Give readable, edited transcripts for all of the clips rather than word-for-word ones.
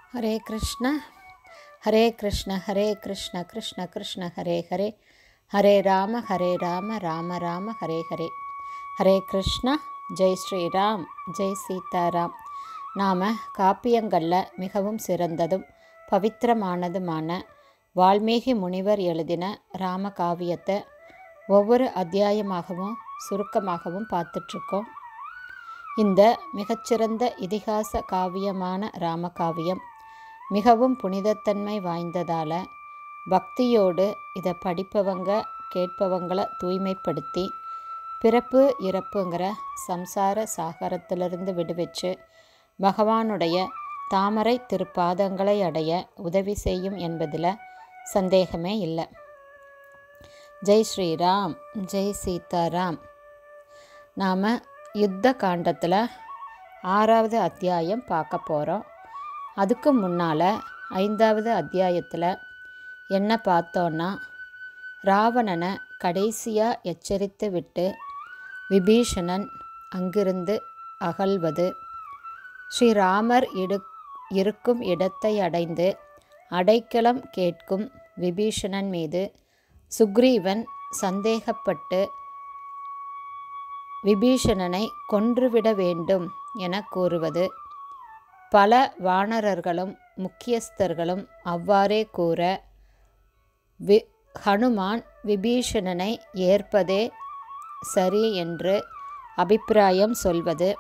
ஹரே கிருஷ்ண ஹரே கிருஷ்ண ஹரே கிருஷ்ண கிருஷ்ண கிருஷ்ண ஹரே ஹரே ஹரே ராம ராம ராம ஹரே ஹரே. ஹரே கிருஷ்ணா. ஜெய் ஸ்ரீராம், ஜெய் சீதாராம். நாம் காப்பியங்களில் மிகவும் சிறந்ததும் பவித்திரமானதுமான வால்மீகி முனிவர் எழுதின ராம காவியத்தை ஒவ்வொரு அத்தியாயமாகவும் சுருக்கமாகவும் பார்த்துட்ருக்கோம். இந்த மிகச்சிறந்த இதிகாச காவியமான ராமகாவியம் மிகவும் புனிதத்தன்மை வாய்ந்ததால் பக்தியோடு இதை படிப்பவங்க கேட்பவங்களை தூய்மைப்படுத்தி பிறப்பு இறப்புங்கிற சம்சார சாகரத்திலிருந்து விடுவிச்சு பகவானுடைய தாமரை திருப்பாதங்களை அடைய உதவி செய்யும் என்பதில் சந்தேகமே இல்லை. ஜெய் ஸ்ரீராம், ஜெய் சீதாராம். நாம் யுத்த காண்டத்தில் 6வது அத்தியாயம் பார்க்க போகிறோம். அதுக்கு முன்னால் 5வது அத்தியாயத்தில் என்ன பார்த்தோன்னா, ராவணனை கடைசியாக எச்சரித்து விட்டு விபீஷணன் அங்கிருந்து அகல்வது, ஸ்ரீராமர் இருக்கும் இடத்தை அடைந்து அடைக்கலம் கேட்கும் விபீஷணன் மீது சுக்ரீவன் சந்தேகப்பட்டு விபீஷணனை கொன்றுவிட வேண்டும் என கூறுவது, பல வானரர்களும் முக்கியஸ்தர்களும் அவ்வாறே கூற ஹனுமான் விபீஷணனை ஏற்பதே சரி என்று அபிப்பிராயம் சொல்வது,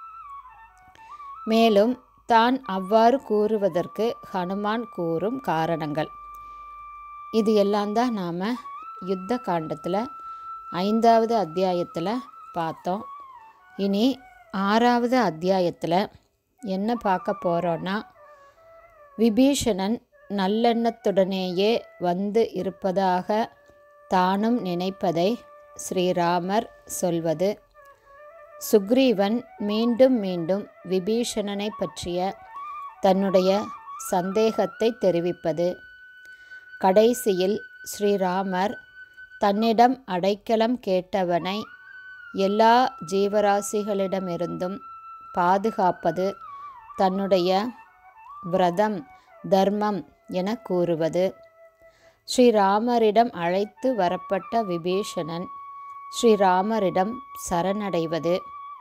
மேலும் தான் அவ்வாறு கூறுவதற்கு ஹனுமான் கூறும் காரணங்கள், இது எல்லாம் தான் நாம் யுத்த காண்டத்தில் 5வது அத்தியாயத்தில் பார்த்தோம். இனி 6வது அத்தியாயத்தில் என்ன பார்க்க போகிறோன்னா, விபீஷணன் நல்லெண்ணத்துடனேயே வந்து இருப்பதாக தானும் நினைப்பதை ஸ்ரீராமர் சொல்வது, சுக்ரீவன் மீண்டும் மீண்டும் விபீஷணனை பற்றிய தன்னுடைய சந்தேகத்தை தெரிவிப்பது, கடைசியில் ஸ்ரீராமர் தன்னிடம் அடைக்கலம் கேட்டவனை எல்லா ஜீவராசிகளிடமிருந்தும் பாதுகாப்பது தன்னுடைய விரதம் தர்மம் என கூறுவது, ஸ்ரீராமரிடம் அழைத்து வரப்பட்ட விபீஷணன் ஸ்ரீராமரிடம் சரணடைவது,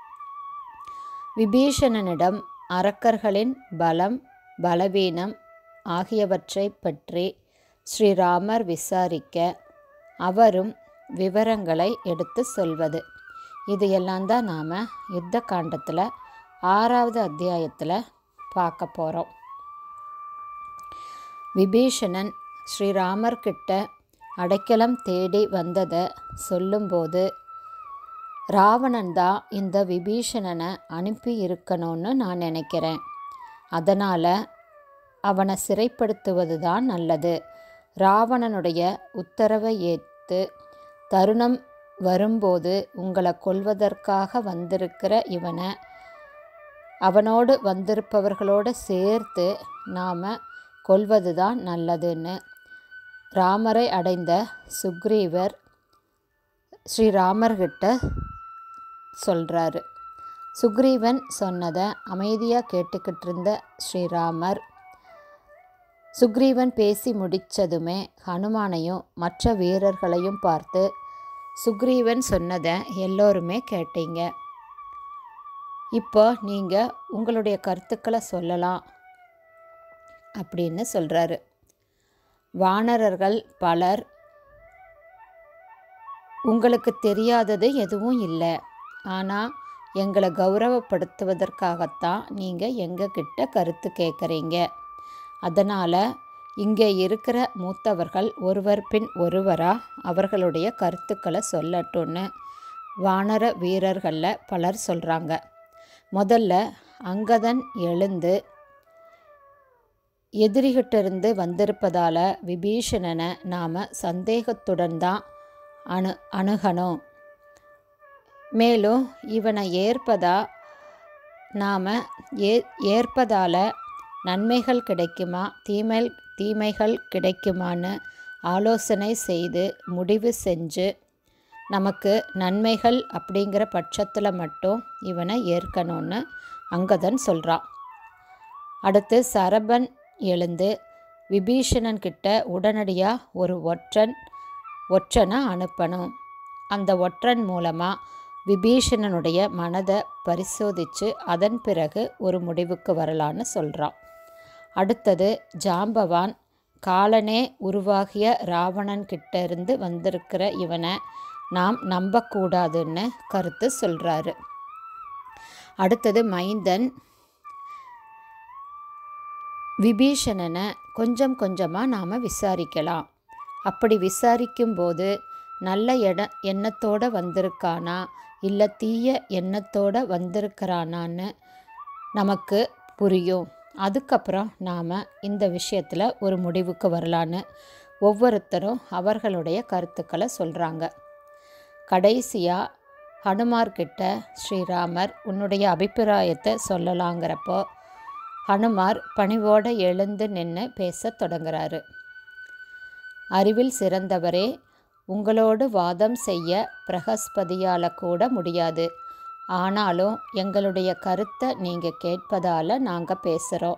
விபீஷணனிடம் அரக்கர்களின் பலம் பலவீனம் ஆகியவற்றை பற்றி ஸ்ரீராமர் விசாரிக்க அவரும் விவரங்களை எடுத்து சொல்வது, இது எல்லாம் தான் நாம் யுத்த காண்டத்தில் 6வது அத்தியாயத்தில் பார்க்க போகிறோம். விபீஷணன் ஸ்ரீராமர்கிட்ட அடைக்கலம் தேடி வந்ததை சொல்லும்போது, ராவணன் தான் இந்த விபீஷணனை அனுப்பி இருக்கணும்னு நான் நினைக்கிறேன், அதனால் அவனை சிறைப்படுத்துவது தான் நல்லது, ராவணனுடைய உத்தரவை ஏற்று தருணம் வரும்போது உங்களை கொல்வதற்காக வந்திருக்கிற இவனை அவனோடு வந்திருப்பவர்களோடு சேர்த்து நாம் கொல்வது தான் நல்லதுன்னு ராமரை அடைந்த சுக்ரீவர் ஸ்ரீராமர்கிட்ட சொல்கிறாரு. சுக்ரீவன் சொன்னதை அமைதியாக கேட்டுக்கிட்டு இருந்த ஸ்ரீராமர், சுக்ரீவன் பேசி முடித்ததுமே ஹனுமானையும் மற்ற வீரர்களையும் பார்த்து, சுக்ரீவன் சொன்னதை எல்லோருமே கேட்டீங்க, இப்போ நீங்கள் உங்களுடைய கருத்துக்களை சொல்லலாம் அப்படின்னு சொல்கிறாரு. வானரர்கள் பலர், உங்களுக்கு தெரியாதது எதுவும் இல்லை, ஆனால் எங்களை கௌரவப்படுத்துவதற்காகத்தான் நீங்கள் எங்ககிட்ட கருத்து கேட்குறீங்க, அதனால் இங்கே இருக்கிற மூத்தவர்கள் ஒருவர் பின் ஒருவராக அவர்களுடைய கருத்துக்களை சொல்லட்டும்னு வானர வீரர்களில் பலர் சொல்கிறாங்க. முதல்ல அங்கதன் எழுந்து, எதிரிகிட்டிருந்து வந்திருப்பதால் விபீஷணனை நாம் சந்தேகத்துடன் தான் அணுகணும், மேலும் இவனை ஏற்பதால் நன்மைகள் கிடைக்குமா தீமைகள் கிடைக்குமான்னு ஆலோசனை செய்து முடிவு செஞ்சு நமக்கு நன்மைகள் அப்படிங்கிற பட்சத்தில் மட்டும் இவனை ஏற்கணும்னு அங்கதன் சொல்கிறான். அடுத்து சரபன் எழுந்து விபீஷணன்கிட்ட உடனடியாக ஒரு ஒற்றனை அனுப்பணும். அந்த ஒற்றன் மூலமாக விபீஷணனுடைய மனதை பரிசோதித்து அதன் பிறகு ஒரு முடிவுக்கு வரலான்னு சொல்கிறான். அடுத்தது ஜாம்பவான் காலனே உருவாகிய ராவணன்கிட்ட இருந்து வந்திருக்கிற இவனை நாம் நம்பக்கூடாதுன்னு கருத்து சொல்கிறாரு. அடுத்தது மைந்தன் விபீஷணனை கொஞ்சம் கொஞ்சமாக நாம் விசாரிக்கலாம். அப்படி விசாரிக்கும்போது நல்ல எண்ணத்தோடு வந்திருக்கானா இல்லை தீய எண்ணத்தோடு வந்திருக்கிறானான்னு நமக்கு புரியும். அதுக்கப்புறம் நாம் இந்த விஷயத்தில் ஒரு முடிவுக்கு வரலான்னு ஒவ்வொருத்தரும் அவர்களுடைய கருத்துக்களை சொல்கிறாங்க. கடைசியாக ஹனுமார்கிட்ட ஸ்ரீராமர் உன்னுடைய அபிப்பிராயத்தை சொல்லலாங்கிறப்போ ஹனுமார் பணிவோடு எழுந்து நின்று பேச தொடங்குறாரு. அறிவில் சிறந்தவரே, உங்களோடு வாதம் செய்ய பிரகஸ்பதியால் கூட முடியாது. ஆனாலும் எங்களுடைய கருத்தை நீங்கள் கேட்பதால் நாங்கள் பேசுகிறோம்.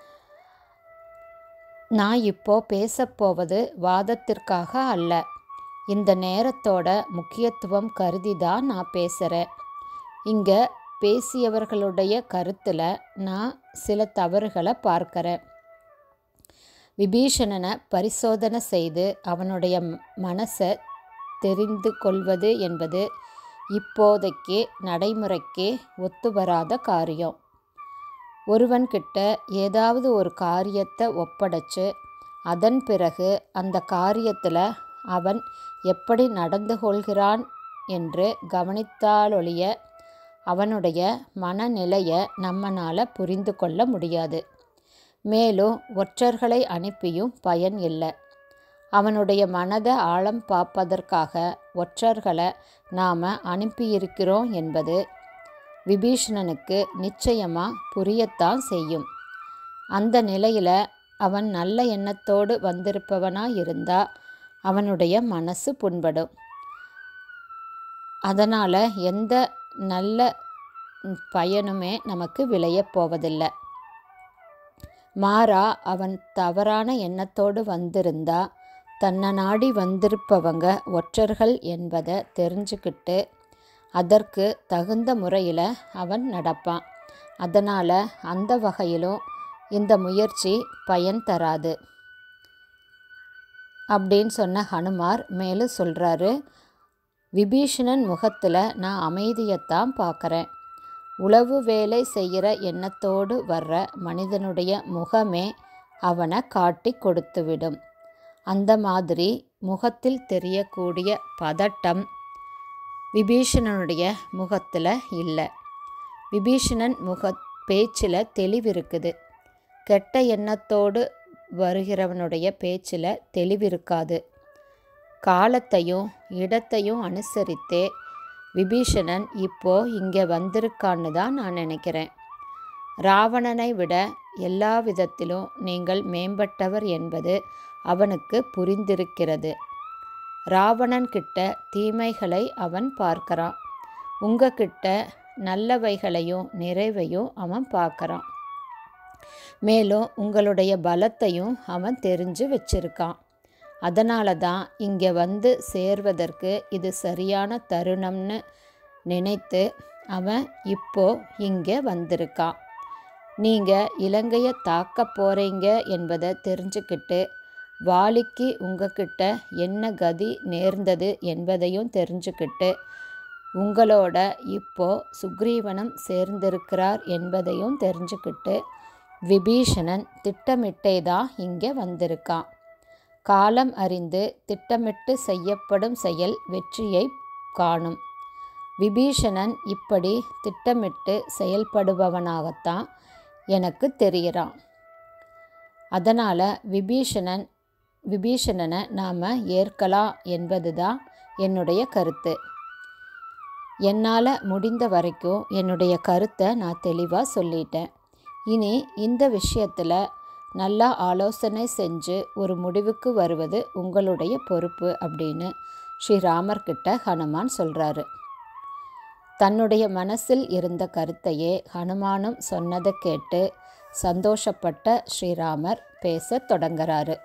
நான் இப்போ பேசப்போவது வாதத்திற்காக அல்ல. இந்த நேரத்தோட முக்கியத்துவம் கருதி தான் நான் பேசுகிறேன். இங்கே பேசியவர்களுடைய கருத்தில் நான் சில தவறுகளை பார்க்கிறேன். விபீஷணனை பரிசோதனை செய்து அவனுடைய மனசை தெரிந்து கொள்வது என்பது இப்போதைக்கு நடைமுறைக்கு ஒத்து வராத காரியம். ஒருவன்கிட்ட ஏதாவது ஒரு காரியத்தை ஒப்படைச்சு அதன் பிறகு அந்த காரியத்தில் அவன் எப்படி நடந்து கொள்கிறான் என்று கவனித்தாலொழிய அவனுடைய மனநிலையை நம்மளால் புரிந்து கொள்ள முடியாது. மேலும் ஒற்றர்களை அனுப்பியும் பயன் இல்லை. அவனுடைய மனதை ஆழம் பார்ப்பதற்காக ஒற்றர்களை நாம் அனுப்பியிருக்கிறோம் என்பது விபீஷணனுக்கு நிச்சயமாக புரியத்தான் செய்யும். அந்த நிலையில் அவன் நல்ல எண்ணத்தோடு வந்திருப்பவனாக இருந்தால் அவனுடைய மனசு புண்படும். அதனால் எந்த நல்ல பயனுமே நமக்கு விளையப் போவதில்லை. மாறா அவன் தவறான எண்ணத்தோடு வந்திருந்தா தன்னை நாடி வந்திருப்பவங்க ஒற்றர்கள் என்பதை தெரிஞ்சுக்கிட்டு அதற்கு தகுந்த முறையில் அவன் நடப்பான். அதனால் அந்த வகையிலும் இந்த முயற்சி பயன் தராது அப்படின்னு சொன்ன ஹனுமார் மேலும் சொல்கிறாரு. விபீஷணன் முகத்தில் நான் அமைதியைத்தான் பார்க்குறேன். உளவு வேலை செய்கிற எண்ணத்தோடு வர்ற மனிதனுடைய முகமே அவனை காட்டி கொடுத்துவிடும். அந்த மாதிரி முகத்தில் தெரியக்கூடிய பதட்டம் விபீஷணனுடைய முகத்தில் இல்லை. விபீஷணன் பேச்சில் தெளிவிருக்குது. கெட்ட எண்ணத்தோடு வருகிறவனுடைய பேச்சில் தெளிவிருக்காது. காலத்தையும் இடத்தையும் அனுசரித்தே விபீஷணன் இப்போ இங்கே வந்திருக்கான்னு தான் நான் நினைக்கிறேன். ராவணனை விட எல்லா விதத்திலும் நீங்கள் மேம்பட்டவர் என்பது அவனுக்கு புரிந்திருக்கிறது. ராவணன்கிட்ட தீமைகளை அவன் பார்க்கறான். உங்ககிட்ட நல்லவைகளையும் நிறைவையும் அவன் பார்க்கறான். மேலும் உங்களுடைய பலத்தையும் அவன் தெரிஞ்சு வச்சிருக்கான். அதனால தான் இங்கே வந்து சேர்வதற்கு இது சரியான தருணம்னு நினைத்து அவன் இப்போ இங்கே வந்திருக்கான். நீங்கள் இலங்கையை தாக்க போகிறீங்க என்பதை தெரிஞ்சுக்கிட்டு வாலிக்கு உங்ககிட்ட என்ன கதி நேர்ந்தது என்பதையும் தெரிஞ்சுக்கிட்டு உங்களோட இப்போ சுக்ரீவனும் சேர்ந்திருக்கிறார் என்பதையும் தெரிஞ்சுக்கிட்டு விபீஷணன் திட்டமிட்டே தான் இங்கே வந்திருக்கான். காலம் அறிந்து திட்டமிட்டு செய்யப்படும் செயல் வெற்றியை காணும். விபீஷணன் இப்படி திட்டமிட்டு செயல்படுபவனாகத்தான் எனக்கு தெரிகிறான். அதனால் விபீஷணனை நாம் ஏற்கலாம் என்பது தான் என்னுடைய கருத்து. என்னால் முடிந்த வரைக்கும் என்னுடைய கருத்தை நான் தெளிவாக சொல்லிட்டேன். இனி இந்த விஷயத்தில் நல்லா ஆலோசனை செஞ்சு ஒரு முடிவுக்கு வருவது உங்களுடைய பொறுப்பு அப்படின்னு ஸ்ரீராமர்கிட்ட ஹனுமான் சொல்கிறாரு. தன்னுடைய மனசில் இருந்த கருத்தையே ஹனுமானும் சொன்னதை கேட்டு சந்தோஷப்பட்ட ஸ்ரீராமர் பேசத் தொடங்குறாரு.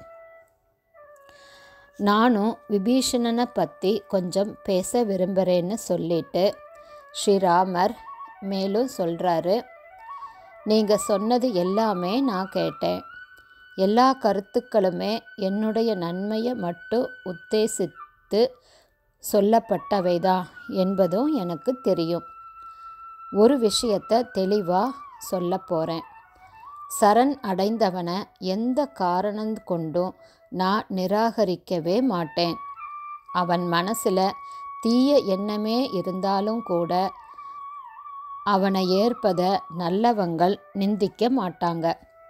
நானும் விபீஷணனை பற்றி கொஞ்சம் பேச விரும்புகிறேன்னு சொல்லிட்டு ஸ்ரீராமர் மேலும் சொல்கிறாரு. நீங்கள் சொன்னது எல்லாமே நான் கேட்டேன். எல்லா கருத்துக்களுமே என்னுடைய நன்மையை மட்டும் உத்தேசித்து சொல்லப்பட்டவைதான் என்பதும் எனக்கு தெரியும். ஒரு விஷயத்தை தெளிவாக சொல்ல போகிறேன். சரண் அடைந்தவனை எந்த காரணம் கொண்டும் நான் நிராகரிக்கவே மாட்டேன். அவன் மனசில் தீய எண்ணமே இருந்தாலும் கூட அவனை ஏற்பதை நல்லவங்கள் நிந்திக்க மாட்டாங்க.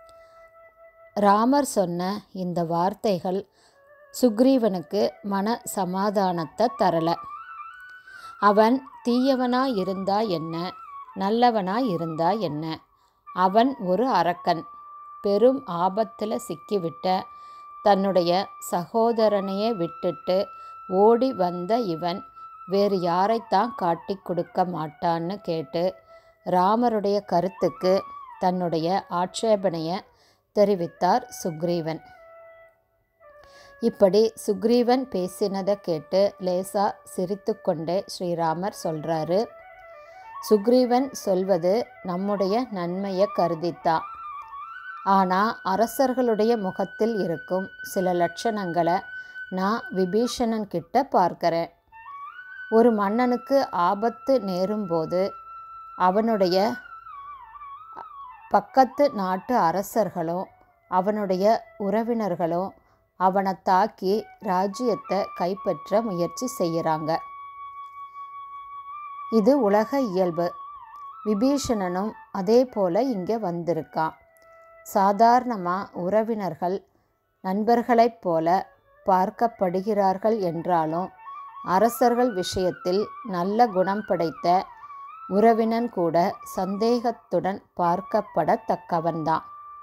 ராமர் சொன்ன இந்த வார்த்தைகள் சுக்ரீவனுக்கு மன சமாதானத்தை தரல. அவன் தீயவனாய் இருந்தா என்ன, நல்லவனாய் இருந்தா என்ன, அவன் ஒரு அரக்கன். பெரும் ஆபத்தில் சிக்கிவிட்ட தன்னுடைய சகோதரனையே விட்டுட்டு ஓடி வந்த இவன் வேறு யாரைத்தான் காட்டி கொடுக்க மாட்டான்னு கேட்டு ராமருடைய கருத்துக்கு தன்னுடைய ஆட்சேபனையை தெரிவித்தார் சுக்ரீவன். இப்படி சுக்ரீவன் பேசினதை கேட்டு லேசா சிரித்து கொண்டே ஸ்ரீராமர் சொல்கிறாரு. சுக்ரீவன் சொல்வது நம்முடைய நன்மையை கருதித்தான். ஆனால் அரசர்களுடைய முகத்தில் இருக்கும் சில லட்சணங்களை நான் விபீஷணன் கிட்ட பார்க்கிறேன். ஒரு மன்னனுக்கு ஆபத்து நேரும்போது அவனுடைய பக்கத்து நாட்டு அரசர்களும் அவனுடைய உறவினர்களும் அவனை தாக்கி ராஜ்யத்தை கைப்பற்ற முயற்சி செய்கிறாங்க. இது உலக இயல்பு. விபீஷணனும் அதே போல் இங்கே வந்திருக்கான். சாதாரணமாக உறவினர்கள் நண்பர்களைப் போல பார்க்கப்படுகிறார்கள் என்றாலும் அரசர்கள் விஷயத்தில் நல்ல குணம் படைத்த உறவினன் கூட சந்தேகத்துடன் பார்க்கப்படத்தக்கவன்தான்.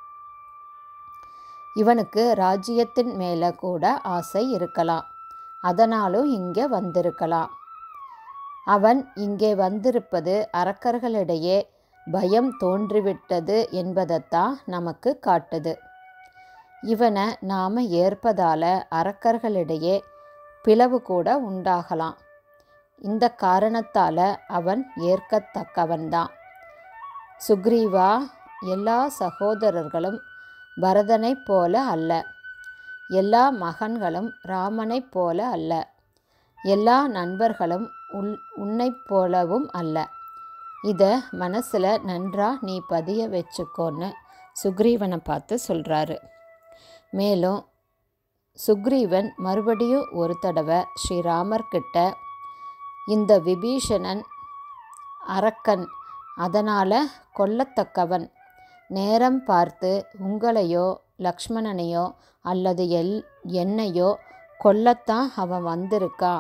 இவனுக்கு ராஜ்யத்தின் மேலே கூட ஆசை இருக்கலாம். அதனாலும் இங்கே வந்திருக்கலாம். அவன் இங்கே வந்திருப்பது அரக்கர்களிடையே பயம் தோன்றிவிட்டது என்பதைத்தான் நமக்கு காட்டுது. இவனை நாம் ஏற்பதால் அரக்கர்களிடையே பிளவு கூட உண்டாகலாம். இந்த காரணத்தால் அவன் ஏற்கத்தக்கவன்தான். சுக்ரீவா, எல்லா சகோதரர்களும் பரதனைப் போல அல்ல. எல்லா மகன்களும் ராமனைப் போல அல்ல. எல்லா நண்பர்களும் உன்னைப் போலவும் அல்ல. இதை மனசில் நன்றா நீ பதிய வச்சுக்கோன்னு சுக்ரீவனை பார்த்து சொல்கிறாரு. மேலும் சுக்ரீவன் மறுபடியும் ஒரு தடவை ஸ்ரீராமர்கிட்ட இந்த விபீஷணன் அரக்கன், அதனால் கொல்லத்தக்கவன், நேரம் பார்த்து உங்களையோ லக்ஷ்மணனையோ அல்லது என்னையோ கொல்லத்தான் அவன் வந்திருக்கான்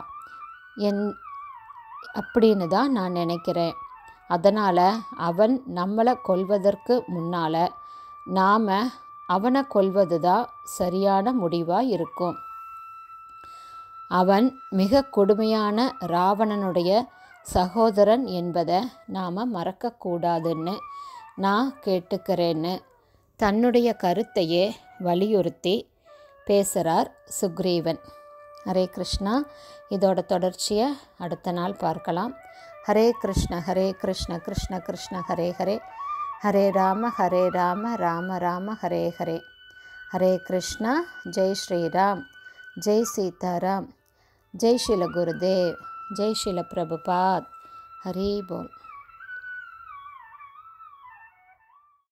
அப்படின்னு தான் நான் நினைக்கிறேன். அதனால் அவன் நம்மளை கொல்வதற்கு முன்னால் நாம் அவனை கொல்வது தான் சரியான முடிவாக இருக்கும். அவன் மிக கொடுமையான ராவணனுடைய சகோதரன் என்பதை நாம் மறக்கக்கூடாதுன்னு நான் கேட்டுக்கிறேன்னு தன்னுடைய கருத்தையே வலியுறுத்தி பேசுகிறார் சுக்ரீவன். ஹரே கிருஷ்ணா. இதோட தொடர்ச்சியை அடுத்த நாள் பார்க்கலாம். ஹரே கிருஷ்ண கிருஷ்ண கிருஷ்ண ஹரே ஹரே, ஹரே ராம ராம ராம ஹரே ஹரே. ஹரே கிருஷ்ணா. ஜெய் ஸ்ரீராம், ஜெய் சீதாராம், ஜெய் ஸ்ரீல குருதேவ், ஜெய் ஸ்ரீல பிரபுபாத். ஹரி போல்.